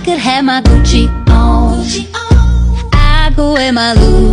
could have my Gucci on, I go wear my Louis